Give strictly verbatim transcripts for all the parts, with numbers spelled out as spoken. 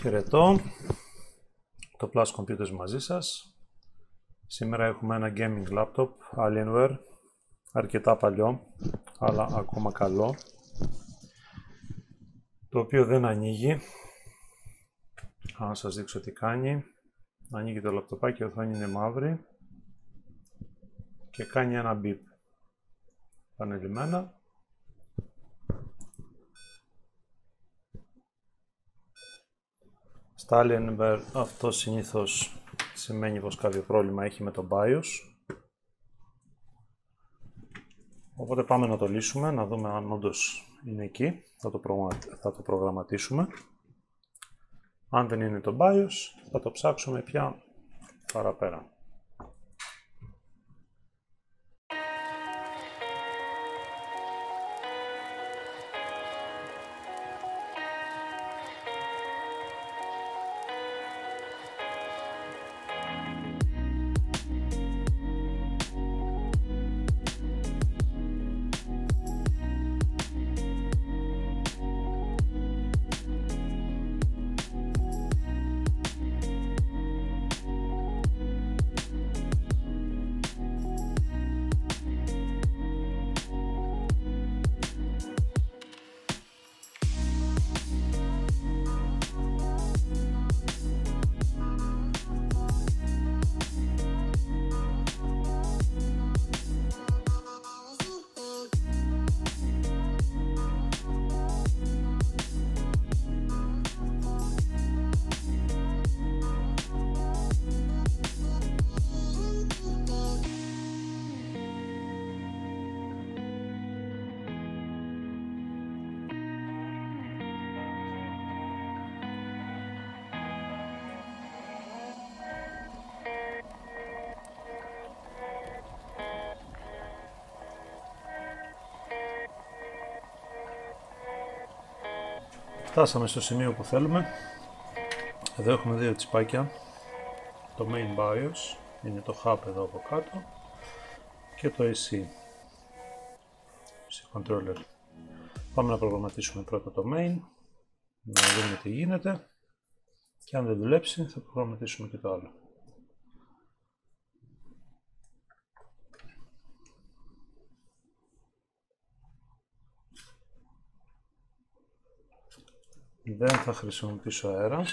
Χαιρετώ, το Plus Computers μαζί σας. Σήμερα έχουμε ένα gaming laptop Alienware, αρκετά παλιό, αλλά ακόμα καλό, το οποίο δεν ανοίγει. Αν σας δείξω τι κάνει, ανοίγει το λαπτοπάκι, η οθόνη είναι μαύρη και κάνει ένα beep επανειλημμένα. Στα Alienware αυτό συνήθως σημαίνει πως κάποιο πρόβλημα έχει με το BIOS. Οπότε πάμε να το λύσουμε, να δούμε αν όντως είναι εκεί. Θα το, προγραμμα... θα το προγραμματίσουμε. Αν δεν είναι το BIOS, θα το ψάξουμε πια παραπέρα. Φτάσαμε στο σημείο που θέλουμε. Εδώ έχουμε δύο τσιπάκια. Το main BIOS, είναι το hub εδώ από κάτω, και το έι σι, C controller. Πάμε να προγραμματίσουμε πρώτα το main, να δούμε τι γίνεται, και αν δεν δουλέψει θα προγραμματίσουμε και το άλλο. Δεν θα χρησιμοποιήσω αέρα.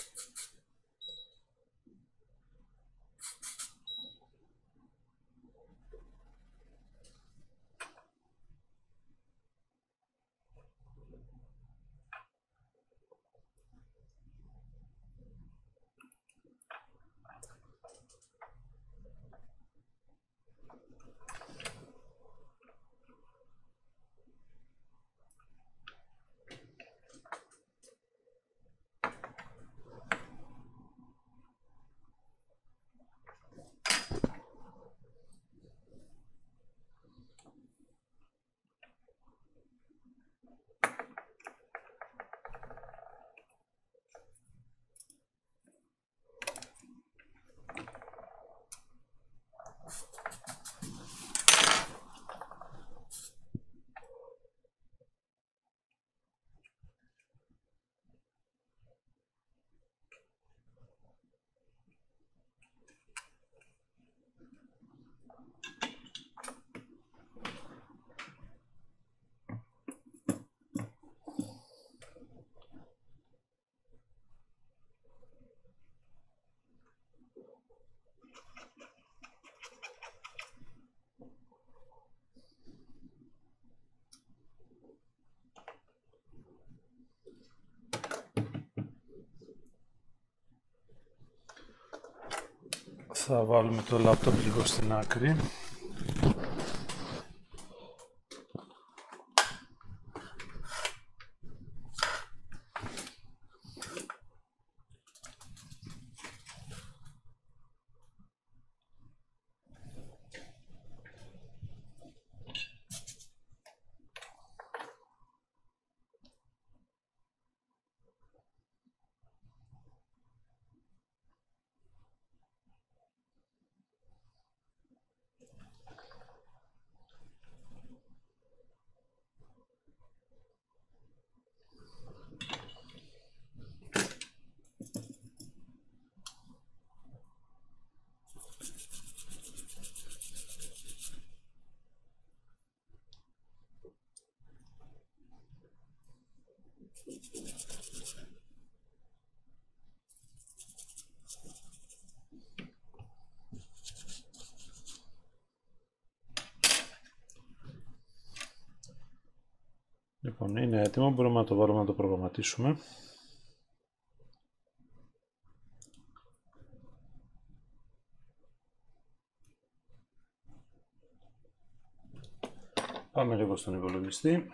Θα βάλουμε το λάπτοπ λίγο στην άκρη. Λοιπόν, είναι έτοιμο, μπορούμε να το βάλουμε να το προγραμματίσουμε. Πάμε λίγο στον υπολογιστή.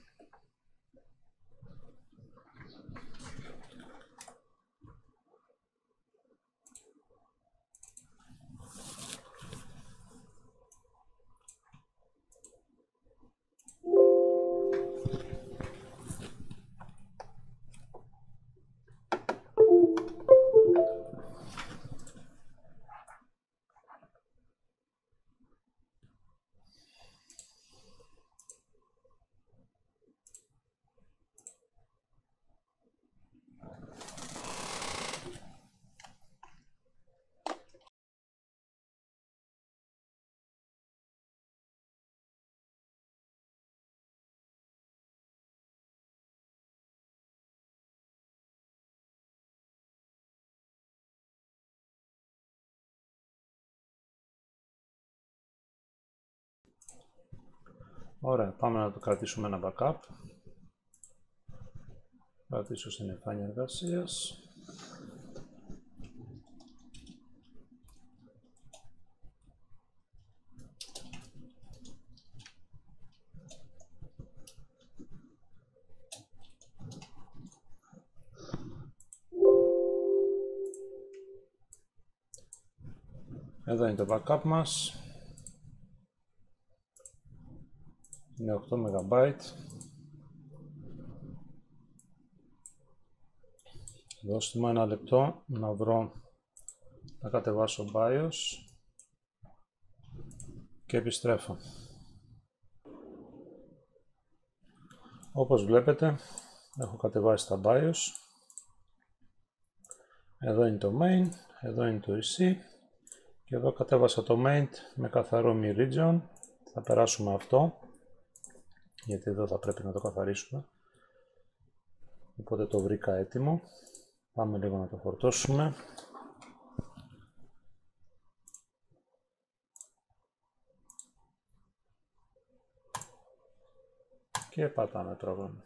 Ωραία, πάμε να το κρατήσουμε ένα backup. Κρατήσω στην εμφάνεια εργασίας. Εδώ είναι το backup μας. Είναι οκτώ μεγαμπάιτ. Δώστε μου ένα λεπτό να βρω, να κατεβάσω BIOS και επιστρέφω. Όπως βλέπετε, έχω κατεβάσει τα BIOS. Εδώ είναι το main, εδώ είναι το ι σι και εδώ κατέβασα το main με καθαρό Mi Region. Θα περάσουμε αυτό, γιατί εδώ θα πρέπει να το καθαρίσουμε. Οπότε το βρήκα έτοιμο. Πάμε λίγο να το φορτώσουμε. Και πατάμε πρόγραμμα.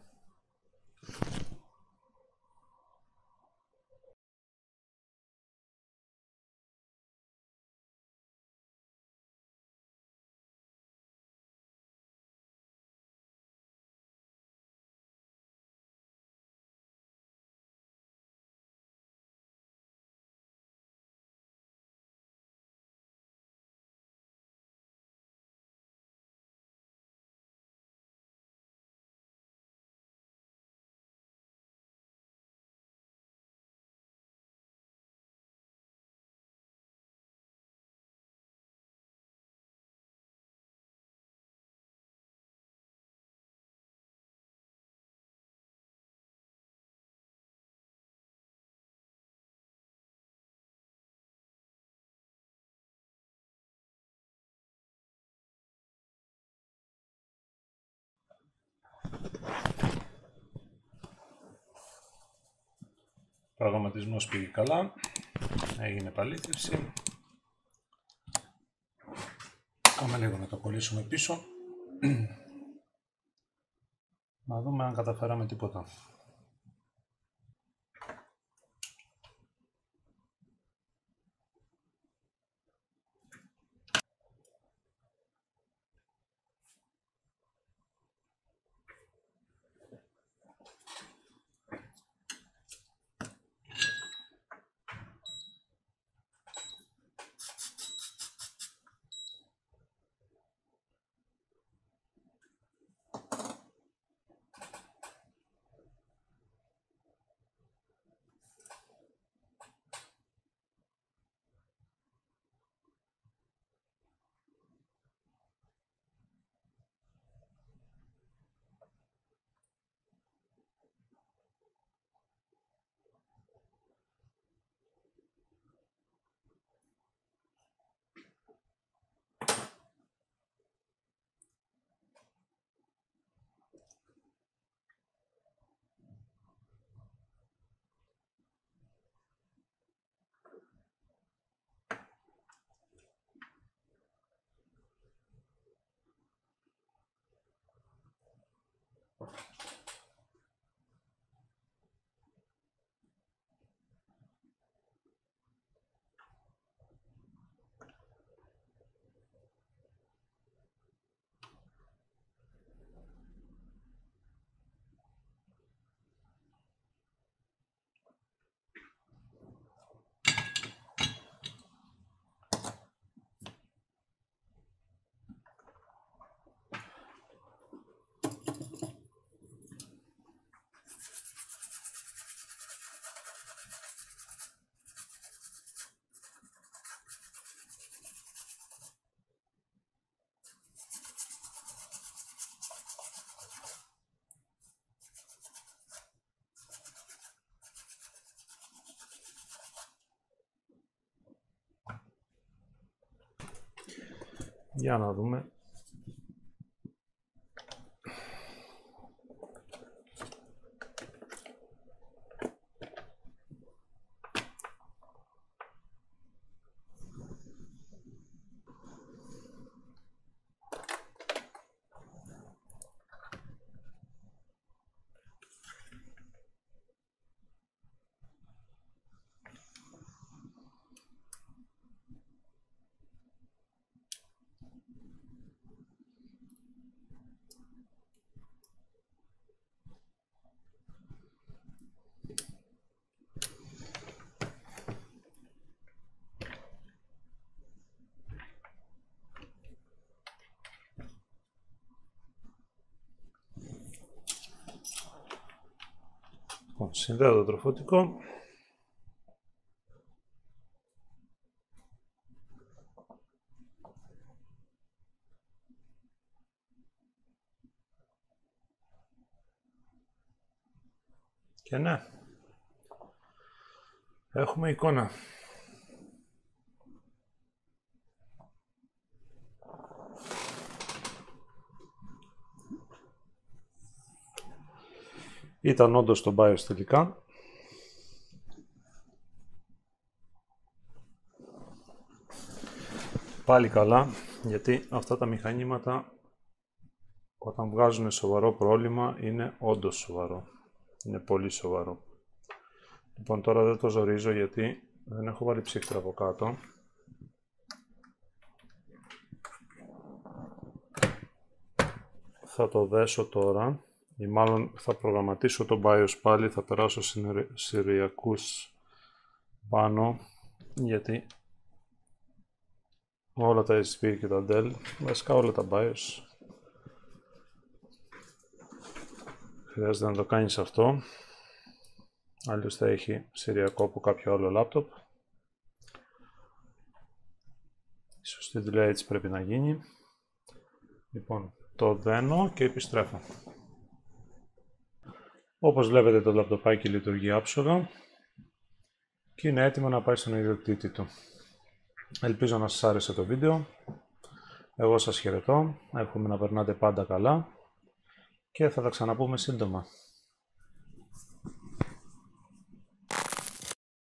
Ο προγραμματισμός πήγε καλά, έγινε επαλήθευση. Πάμε λίγο να το κολλήσουμε πίσω, να δούμε αν καταφέραμε τίποτα. Για να δούμε. Συνδέω το τροφωτικό. Και ναι, έχουμε εικόνα. Ήταν όντως το BIOS τελικά. Πάλι καλά, γιατί αυτά τα μηχανήματα όταν βγάζουν σοβαρό πρόβλημα είναι όντως σοβαρό. Είναι πολύ σοβαρό. Λοιπόν, τώρα δεν το ζορίζω γιατί δεν έχω βάλει ψύχτρα από κάτω. Θα το δέσω τώρα. Ή μάλλον θα προγραμματίσω το BIOS πάλι, θα περάσω συριακούς πάνω, γιατί όλα τα έιτς πι και τα Dell, βασικά όλα τα BIOS, χρειάζεται να το κάνεις αυτό, αλλιώς θα έχει συριακό από κάποιο άλλο laptop. Η σωστή δουλειά έτσι πρέπει να γίνει. Λοιπόν, το δένω και επιστρέφω. Όπως βλέπετε το λαπτοπάκι λειτουργεί άψογα και είναι έτοιμο να πάει στον ιδιοκτήτη του. Ελπίζω να σας άρεσε το βίντεο. Εγώ σας χαιρετώ, εύχομαι να περνάτε πάντα καλά και θα τα ξαναπούμε σύντομα.